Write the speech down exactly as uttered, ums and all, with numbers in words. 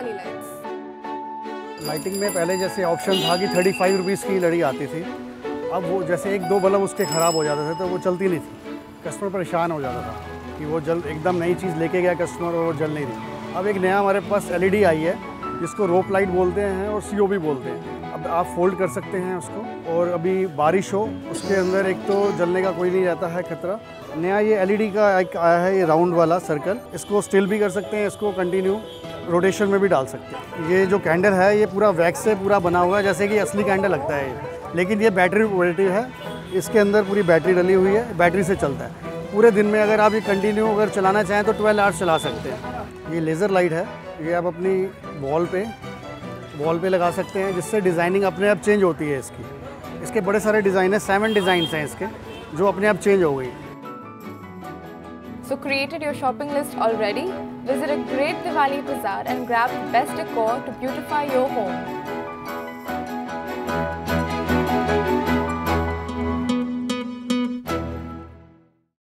L E D lights. Lighting में पहले जैसे ऑप्शन था कि थर्टी फाइव रुपीज़ की लड़ी आती थी, अब वो जैसे एक दो बल्ब उसके ख़राब हो जाते थे तो वो चलती नहीं थी, कस्टमर परेशान हो जाता था कि वो जल एकदम नई चीज़ लेके गया कस्टमर और वो जल नहीं रही। अब एक नया हमारे पास एल ई डी आई है जिसको रोप लाइट बोलते हैं और सी ओ भी बोलते हैं। अब आप फोल्ड कर सकते हैं उसको, और अभी बारिश हो उसके अंदर एक तो जलने का कोई नहीं रहता है खतरा। नया ये एल ई डी का एक आया है, ये राउंड वाला सर्कल, इसको स्टिल भी कर सकते हैं, इसको कंटिन्यू रोटेशन में भी डाल सकते हैं। ये जो कैंडल है ये पूरा वैक्स से पूरा बना हुआ है, जैसे कि असली कैंडल लगता है ये, लेकिन ये बैटरी ऑपरेटिव है। इसके अंदर पूरी बैटरी डली हुई है, बैटरी से चलता है। पूरे दिन में अगर आप ये कंटिन्यू अगर चलाना चाहें तो ट्वेल्व आवर्स चला सकते हैं। ये लेज़र लाइट है, ये आप अपनी वॉल पे वॉल पे लगा सकते हैं, जिससे डिज़ाइनिंग अपने आप चेंज होती है इसकी। इसके बड़े सारे डिज़ाइन हैं, सेवन डिज़ाइंस हैं इसके, जो अपने आप चेंज हो गई। So created your shopping list already? Visit a great Diwali bazaar and grab the best decor to beautify your home.